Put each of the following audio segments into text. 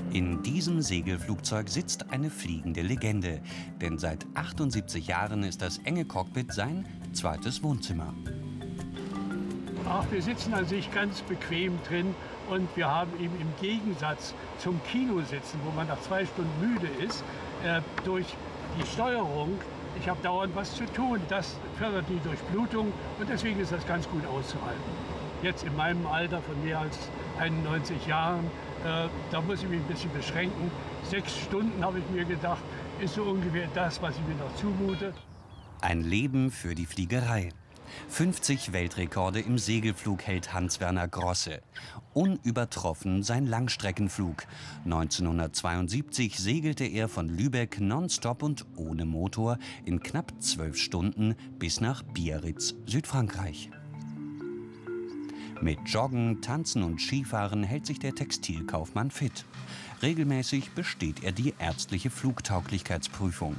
In diesem Segelflugzeug sitzt eine fliegende Legende. Denn seit 78 Jahren ist das enge Cockpit sein zweites Wohnzimmer. Ach, wir sitzen an sich ganz bequem drin und wir haben eben im Gegensatz zum Kinositzen, wo man nach 2 Stunden müde ist, durch die Steuerung, ich habe dauernd was zu tun. Das fördert die Durchblutung und deswegen ist das ganz gut auszuhalten. Jetzt in meinem Alter von mehr als 91 Jahren, da muss ich mich ein bisschen beschränken. 6 Stunden, habe ich mir gedacht, ist so ungefähr das, was ich mir noch zumute. Ein Leben für die Fliegerei. 50 Weltrekorde im Segelflug hält Hans-Werner Grosse. Unübertroffen sein Langstreckenflug. 1972 segelte er von Lübeck nonstop und ohne Motor in knapp 12 Stunden bis nach Biarritz, Südfrankreich. Mit Joggen, Tanzen und Skifahren hält sich der Textilkaufmann fit. Regelmäßig besteht er die ärztliche Flugtauglichkeitsprüfung.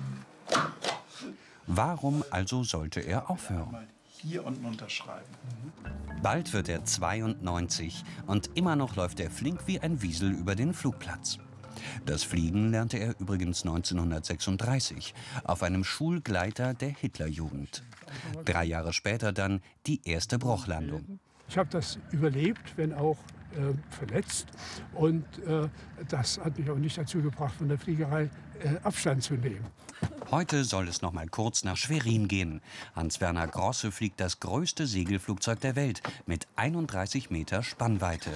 Warum also sollte er aufhören? Hier unten unterschreiben. Bald wird er 92 und immer noch läuft er flink wie ein Wiesel über den Flugplatz. Das Fliegen lernte er übrigens 1936 auf einem Schulgleiter der Hitlerjugend. 3 Jahre später dann die erste Bruchlandung. Ich habe das überlebt, wenn auch verletzt. Und das hat mich auch nicht dazu gebracht, von der Fliegerei Abstand zu nehmen. Heute soll es noch mal kurz nach Schwerin gehen. Hans-Werner Grosse fliegt das größte Segelflugzeug der Welt mit 31 Meter Spannweite.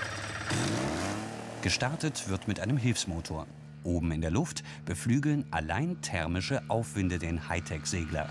Gestartet wird mit einem Hilfsmotor. Oben in der Luft beflügeln allein thermische Aufwinde den Hightech-Segler.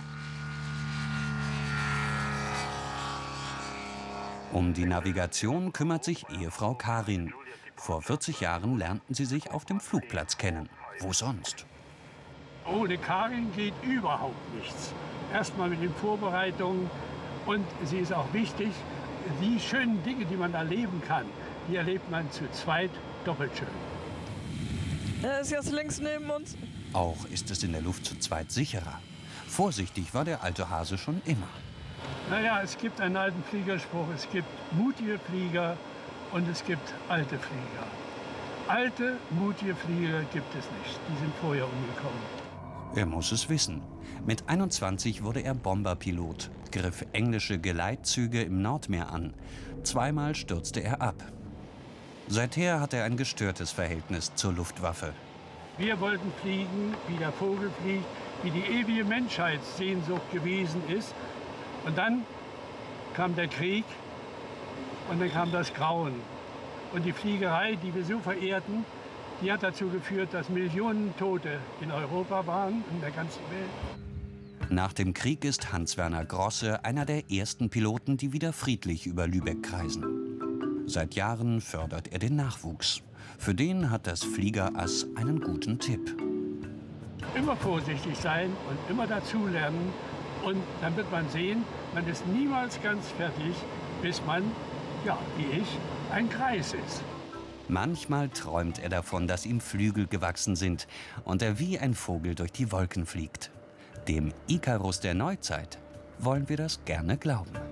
Um die Navigation kümmert sich Ehefrau Karin. Vor 40 Jahren lernten sie sich auf dem Flugplatz kennen. Wo sonst? Ohne Karin geht überhaupt nichts. Erstmal mit den Vorbereitungen. Und sie ist auch wichtig, die schönen Dinge, die man erleben kann, die erlebt man zu zweit doppelt schön. Er ist jetzt links neben uns. Auch ist es in der Luft zu zweit sicherer. Vorsichtig war der alte Hase schon immer. Naja, es gibt einen alten Fliegerspruch, es gibt mutige Flieger und es gibt alte Flieger. Alte, mutige Flieger gibt es nicht, die sind vorher umgekommen. Er muss es wissen. Mit 21 wurde er Bomberpilot, griff englische Geleitzüge im Nordmeer an. 2-mal stürzte er ab. Seither hat er ein gestörtes Verhältnis zur Luftwaffe. Wir wollten fliegen, wie der Vogel fliegt, wie die ewige Menschheitssehnsucht gewesen ist. Und dann kam der Krieg und dann kam das Grauen. Und die Fliegerei, die wir so verehrten, die hat dazu geführt, dass Millionen Tote in Europa waren, in der ganzen Welt. Nach dem Krieg ist Hans-Werner Grosse einer der ersten Piloten, die wieder friedlich über Lübeck kreisen. Seit Jahren fördert er den Nachwuchs. Für den hat das Fliegerass einen guten Tipp. Immer vorsichtig sein und immer dazulernen. Und dann wird man sehen, man ist niemals ganz fertig, bis man, ja, wie ich, ein Greis ist. Manchmal träumt er davon, dass ihm Flügel gewachsen sind und er wie ein Vogel durch die Wolken fliegt. Dem Ikarus der Neuzeit wollen wir das gerne glauben.